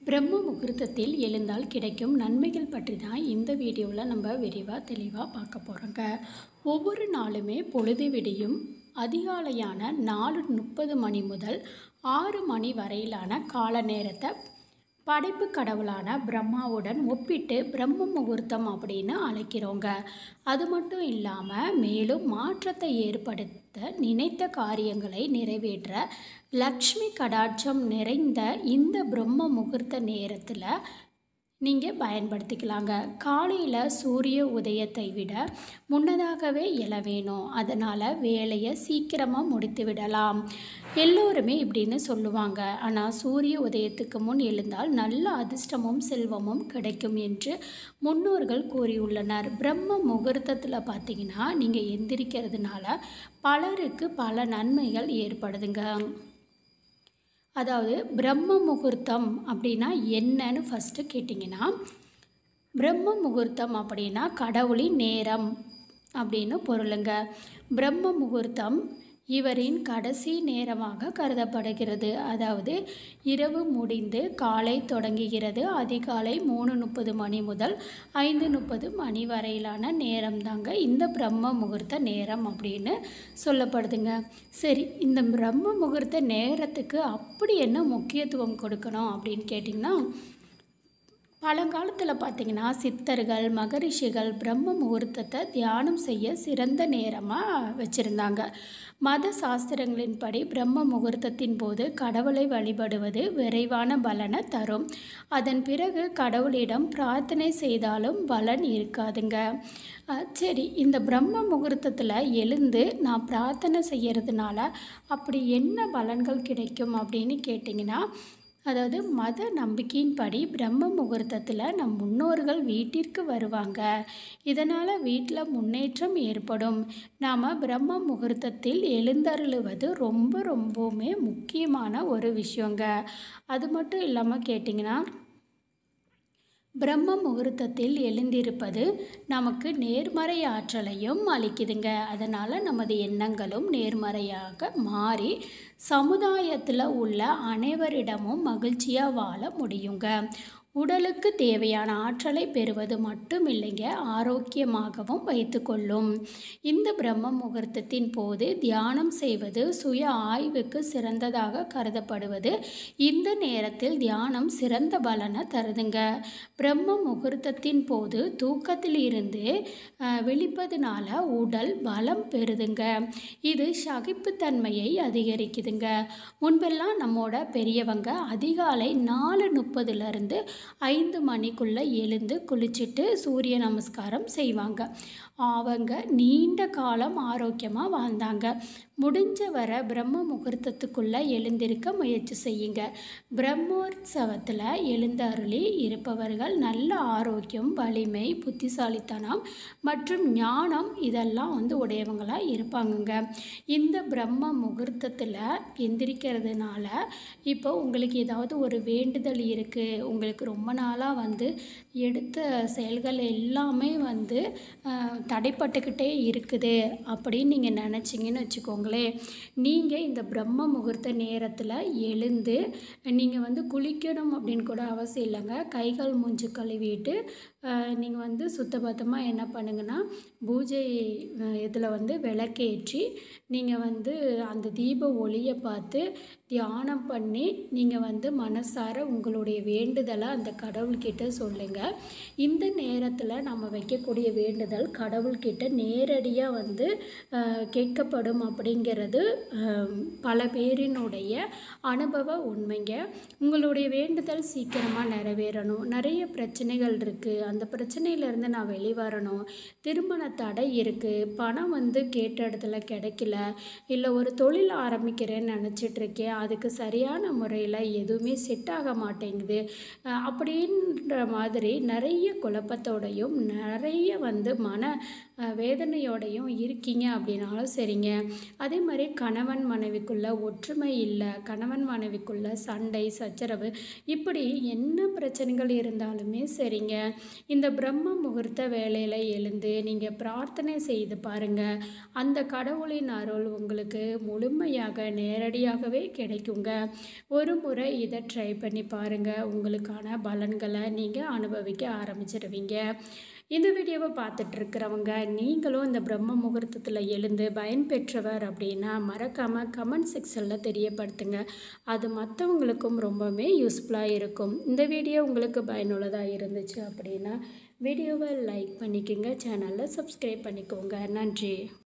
பிரம்ம முகூர்த்தத்தில் எழுந்தால் கிடைக்கும் நன்மைகள் பற்றி தான் இந்த வீடியோவில் நம்ம விரிவாக தெளிவாக பார்க்க போகிறோங்க. ஒவ்வொரு நாளுமே பொழுது விடியும் அதிகாலையான 4:30 மணி முதல் 6 மணி வரையிலான கால நேரத்தை படைப்பு கடவுளான பிரம்மாவுடன் ஒப்பிட்டு பிரம்ம முகூர்த்தம் அப்படின்னு அழைக்கிறோங்க. அது மட்டும் இல்லாமல் மேலும் மாற்றத்தை ஏற்படுத்த நினைத்த காரியங்களை நிறைவேற்ற லக்ஷ்மி கடாட்சம் நிறைந்த இந்த பிரம்ம முகூர்த்த நேரத்தில் நீங்கள் பயன்படுத்திக்கலாங்க. காலையில் சூரிய உதயத்தை விட முன்னதாகவே எழ வேணும். அதனால் வேலையை சீக்கிரமாக முடித்து விடலாம் எல்லோருமே இப்படின்னு சொல்லுவாங்க. ஆனால் சூரிய உதயத்துக்கு முன் எழுந்தால் நல்ல அதிர்ஷ்டமும் செல்வமும் கிடைக்கும் என்று முன்னோர்கள் கூறியுள்ளனர். பிரம்ம முகூர்த்தத்தில் பார்த்திங்கன்னா நீங்கள் எந்திரிக்கிறதுனால பலருக்கு பல நன்மைகள் ஏற்படுதுங்க. அதாவது பிரம்ம முகூர்த்தம் அப்படின்னா என்னன்னு ஃபஸ்ட்டு கேட்டிங்கன்னா, பிரம்ம முகூர்த்தம் அப்படின்னா கடவுளின் நேரம் அப்படின்னு பொருளுங்க. பிரம்ம முகூர்த்தம் இவரின் கடைசி நேரமாக கருதப்படுகிறது. அதாவது இரவு முடிந்து காலை தொடங்குகிறது. அதிகாலை 3:30 மணி முதல் 5:30 மணி வரையிலான நேரம் தாங்க இந்த பிரம்ம முகூர்த்த நேரம் அப்படின்னு சொல்லப்படுதுங்க. சரி, இந்த பிரம்ம முகூர்த்த நேரத்துக்கு அப்படி என்ன முக்கியத்துவம் கொடுக்கணும் அப்படின்னு கேட்டிங்கன்னா, பழங்காலத்தில் பார்த்திங்கன்னா சித்தர்கள் மகரிஷிகள் பிரம்ம முகூர்த்தத்தை தியானம் செய்ய சிறந்த நேரமாக வச்சுருந்தாங்க. மத சாஸ்திரங்களின்படி பிரம்ம முகூர்த்தத்தின் போது கடவுளை வழிபடுவது விரைவான பலனை தரும். அதன் பிறகு கடவுளிடம் பிரார்த்தனை செய்தாலும் பலன் இருக்காதுங்க. சரி, இந்த பிரம்ம முகூர்த்தத்தில் எழுந்து நான் பிரார்த்தனை செய்கிறதுனால அப்படி என்ன பலன்கள் கிடைக்கும் அப்படின்னு கேட்டிங்கன்னா, அதாவது மத நம்பிக்கையின்படி பிரம்ம முகூர்த்தத்தில் நம் முன்னோர்கள் வீட்டிற்கு வருவாங்க. இதனால் வீட்டில் முன்னேற்றம் ஏற்படும். நாம் பிரம்ம முகூர்த்தத்தில் எழுந்தருளுவது ரொம்பவுமே முக்கியமான ஒரு விஷயங்க. அது மட்டும் இல்லாமல் கேட்டிங்கன்னா, பிரம்ம முகூர்த்தத்தில் எழுந்திருப்பது நமக்கு நேர்மறை ஆற்றலையும் அளிக்குதுங்க. அதனால் நமது எண்ணங்களும் நேர்மறையாக மாறி சமுதாயத்தில் உள்ள அனைவரிடமும் மகிழ்ச்சியாக வாழ முடியுங்க. உடலுக்கு தேவையான ஆற்றலை பெறுவது மட்டும் இல்லைங்க, ஆரோக்கியமாகவும் வைத்துக்கொள்ளும். இந்த பிரம்ம முகூர்த்தத்தின் போது தியானம் செய்வது சுய ஆய்வுக்கு சிறந்ததாக கருதப்படுவது. இந்த நேரத்தில் தியானம் சிறந்த பலனை தருதுங்க. பிரம்ம முகூர்த்தத்தின் போது தூக்கத்தில் இருந்து விழிப்பதுனால உடல் பலம் பெறுதுங்க. இது சகிப்புத்தன்மையை அதிகரிக்குதுங்க. முன்பெல்லாம் நம்மோட பெரியவங்க அதிகாலை 4:30 5 மணிக்குள்ளே எழுந்து குளிச்சுட்டு சூரிய நமஸ்காரம் செய்வாங்க. அவங்க நீண்ட காலம் ஆரோக்கியமாக வாழ்ந்தாங்க. முடிஞ்ச வர பிரம்ம முகூர்த்தத்துக்குள்ளே எழுந்திருக்க முயற்சி செய்யுங்க. பிரம்மோற்சவத்தில் எழுந்தருளி இருப்பவர்கள் நல்ல ஆரோக்கியம், வலிமை, புத்திசாலித்தனம் மற்றும் ஞானம் இதெல்லாம் உடையவங்களாக இருப்பாங்கங்க. இந்த பிரம்ம முகூர்த்தத்தில் எந்திரிக்கிறதுனால இப்போ உங்களுக்கு ஏதாவது ஒரு வேண்டுதல் இருக்குது, உங்களுக்கு ரொம்ப நாளாக எடுத்த செயல்கள் எல்லாமே தடைப்பட்டுக்கிட்டே இருக்குது அப்படின்னு நீங்கள் நினச்சிங்கன்னு வச்சுக்கோங்களேன். நீங்கள் இந்த பிரம்ம முகூர்த்த நேரத்தில் எழுந்து நீங்கள் குளிக்கணும் அப்படின்னு கூட அவசியம் இல்லைங்க. கைகள் மூஞ்சி கழுவிட்டு நீங்கள் சுத்தபத்தமாக என்ன பண்ணுங்கன்னா, பூஜை இதில் விளக்கேற்றி நீங்கள் அந்த தீப ஒளியை பார்த்து தியானம் பண்ணி நீங்கள் மனசார உங்களுடைய வேண்டுதலை அந்த கடவுள்கிட்ட சொல்லுங்கள். இந்த நேரத்தில் நம்ம வைக்கக்கூடிய வேண்டுதல் கடவுள்கிட்ட நேரடியாக கேட்கப்படும் அப்படிங்கிறது பல பேரினுடைய அனுபவ உண்மைங்க. உங்களுடைய வேண்டுதல் சீக்கிரமாக நிறைவேறணும். நிறைய பிரச்சனைகள் இருக்குது, அந்த பிரச்சனையிலேருந்து நான் வெளிவரணும், திருமண தடை இருக்குது, பணம் கேட்ட இடத்துல கிடைக்கல, இல்லை ஒரு தொழில் ஆரம்பிக்கிறேன்னு நினச்சிட்ருக்கேன், அதுக்கு சரியான முறையில் எதுவுமே செட் ஆக மாட்டேங்குது அப்படின்ற மாதிரி நிறைய குழப்பத்தோடையும் நிறைய மன வேதனையோடையும் இருக்கீங்க அப்படின்னாலும் சரிங்க. அதே மாதிரி கணவன் மனைவிக்குள்ள ஒற்றுமை இல்லை, கணவன் மனைவிக்குள்ள சண்டை சச்சரவு, இப்படி என்ன பிரச்சனைகள் இருந்தாலுமே சரிங்க, இந்த பிரம்ம முகூர்த்த வேளையில் எழுந்து நீங்கள் பிரார்த்தனை செய்து பாருங்கள். அந்த கடவுளின் அருள் உங்களுக்கு முழுமையாக நேரடியாகவே கிடைக்குங்க. ஒரு முறை இதை ட்ரை பண்ணி பாருங்கள். உங்களுக்கான பலன்களை நீங்கள் அனுபவிக்க ஆரம்பிச்சிடுவீங்க. இந்த வீடியோவை பார்த்துட்டு இருக்கிறவங்க நீங்களும் இந்த பிரம்ம முகூர்த்தத்தில் எழுந்து பயன்பெற்றவர் அப்படின்னா மறக்காமல் கமெண்ட் செக்ஷனில் தெரியப்படுத்துங்க. அது மற்றவங்களுக்கும் ரொம்பவுமே யூஸ்ஃபுல்லாக இருக்கும். இந்த வீடியோ உங்களுக்கு பயனுள்ளதாக இருந்துச்சு அப்படின்னா வீடியோவை லைக் பண்ணிக்கோங்க, சேனலில் சப்ஸ்கிரைப் பண்ணிக்கோங்க. நன்றி.